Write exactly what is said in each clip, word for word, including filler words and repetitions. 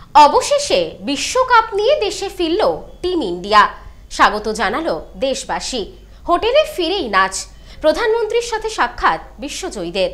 অবশেষে বিশ্বকাপ নিয়ে দেশে ফিরল টিম ইন্ডিয়া। স্বাগত জানালো দেশবাসী। হোটেলে ফিরেই নাচ, প্রধানমন্ত্রীর সাথে সাক্ষাৎ বিশ্বজয়ীদের।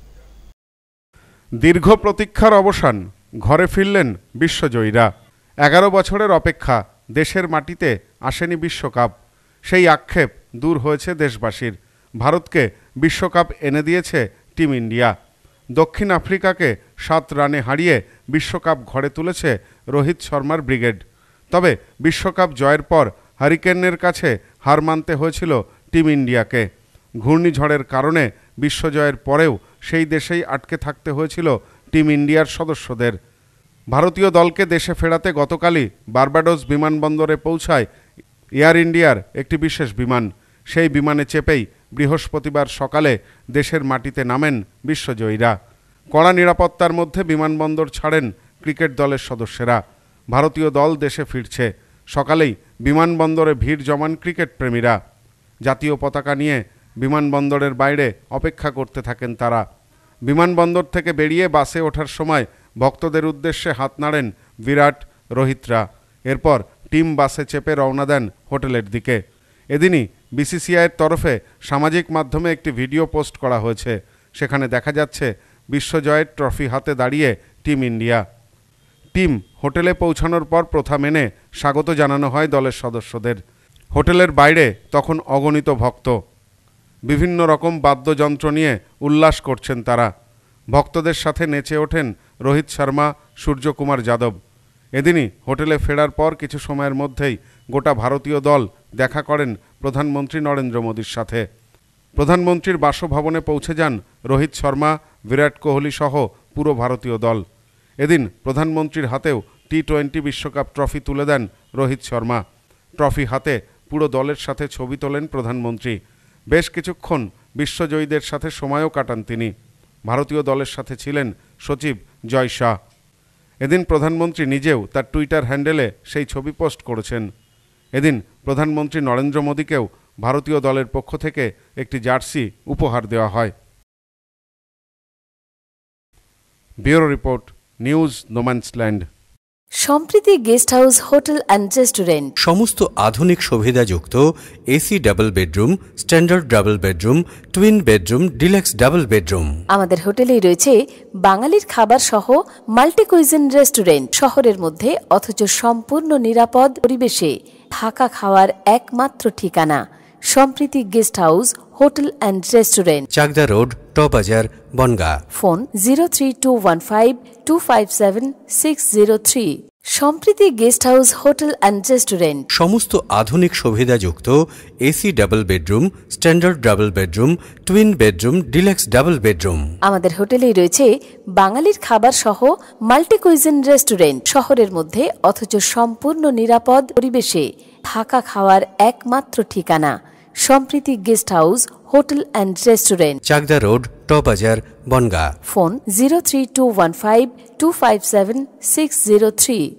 দীর্ঘ প্রতীক্ষার অবসান, ঘরে ফিরলেন বিশ্বজয়ীরা। এগারো বছরের অপেক্ষা, দেশের মাটিতে আসেনি বিশ্বকাপ। সেই আক্ষেপ দূর হয়েছে দেশবাসীর। ভারতকে বিশ্বকাপ এনে দিয়েছে টিম ইন্ডিয়া। দক্ষিণ আফ্রিকাকে সাত রানে হারিয়ে বিশ্বকাপ ঘরে তুলেছে রোহিত শর্মার ব্রিগেড। তবে বিশ্বকাপ জয়ের পর হারিকেনের কাছে হার মানতে হয়েছিল টিম ইন্ডিয়াকে। ঘূর্ণিঝড়ের কারণে বিশ্বজয়ের পরেও সেই দেশেই আটকে থাকতে হয়েছিল টিম ইন্ডিয়ার সদস্যদের। ভারতীয় দলকে দেশে ফেরাতে গতকালই বার্বাডোস বিমানবন্দরে পৌঁছায় এয়ার ইন্ডিয়ার একটি বিশেষ বিমান। সেই বিমানে চেপেই বৃহস্পতিবার সকালে দেশের মাটিতে নামেন বিশ্বজয়ীরা। কড়া নিরাপত্তার মধ্যে বিমানবন্দর ছাড়েন ক্রিকেট দলের সদস্যরা। ভারতীয় দল দেশে ফিরছে। সকালেই বিমানবন্দরে ভিড় জমান ক্রিকেট প্রেমীরা। জাতীয় পতাকা নিয়ে বিমানবন্দরের বাইরে অপেক্ষা করতে থাকেন তারা। বিমানবন্দর থেকে বেরিয়ে বাসে ওঠার সময় ভক্তদের উদ্দেশ্যে হাত নাড়েন বিরাট, রোহিতরা। এরপর টিম বাসে চেপে রওনা দেন হোটেলের দিকে। এদিনই বিসিসিআইয়ের তরফে সামাজিক মাধ্যমে একটি ভিডিও পোস্ট করা হয়েছে। সেখানে দেখা যাচ্ছে বিশ্বজয়ের ট্রফি হাতে দাঁড়িয়ে টিম ইন্ডিয়া। টিম হোটেলে পৌঁছানোর পর প্রথা মেনে স্বাগত জানানো হয় দলের সদস্যদের। হোটেলের বাইরে তখন অগণিত ভক্ত বিভিন্ন রকম বাদ্যযন্ত্র নিয়ে উল্লাস করছেন তারা। ভক্তদের সাথে নেচে ওঠেন রোহিত শর্মা, সূর্যকুমার যাদব। এদিনই হোটেলে ফেরার পর কিছু সময়ের মধ্যেই গোটা ভারতীয় দল দেখা করেন প্রধানমন্ত্রী নরেন্দ্র মোদীর সাথে। প্রধানমন্ত্রীর বাসভবনে পৌঁছে যান রোহিত শর্মা, বিরাট কোহলি সহ পুরো ভারতীয় দল। এদিন প্রধানমন্ত্রীর হাতেও টি টোয়েন্টি বিশ্বকাপ ট্রফি তুলে দেন রোহিত শর্মা। ট্রফি হাতে পুরো দলের সাথে ছবি তোলেন প্রধানমন্ত্রী। বেশ কিছুক্ষণ বিশ্বজয়ীদের সাথে সময়ও কাটান তিনি। ভারতীয় দলের সাথে ছিলেন সচিব জয় শাহ। এদিন প্রধানমন্ত্রী নিজেও তার টুইটার হ্যান্ডেলে সেই ছবি পোস্ট করেছেন। এদিন প্রধানমন্ত্রী নরেন্দ্র মোদীকেও ভারতীয় দলের পক্ষ থেকে একটি জার্সি উপহার দেওয়া হয়। Bureau report, news no man's land. Sampriti guest house hotel and restaurant. সমস্ত আধুনিক সুবিধাযুক্ত AC double bedroom, standard double bedroom, twin bedroom, deluxe double bedroom. আমাদের হোটেলেই রয়েছে বাঙালির খাবার সহ মাল্টি কুইজিন রেস্টুরেন্ট। শহরের মধ্যে অথচ সম্পূর্ণ নিরাপদ পরিবেশে থাকা খাওয়ার একমাত্র ঠিকানা Sampriti guest house hotel and restaurant, Chakdah road, টবাজার, Bongaon. Phone zero three two one five two five seven six zero three. Sampriti guest house hotel and restaurant. সমস্ত আধুনিক সুবিধাযুক্ত AC double bedroom, standard double bedroom, twin bedroom, deluxe double bedroom. আমাদের হোটেলেই রয়েছে বাঙালির খাবার সহ মাল্টি কুইজিন রেস্টুরেন্ট। শহরের মধ্যে অথচ সম্পূর্ণ নিরাপদ পরিবেশে থাকা খাওয়ার একমাত্র ঠিকানা Sampriti guest house hotel and restaurant, Chakdah road, টবাজার, Bongaon. Phone zero three two one five two five seven six zero three.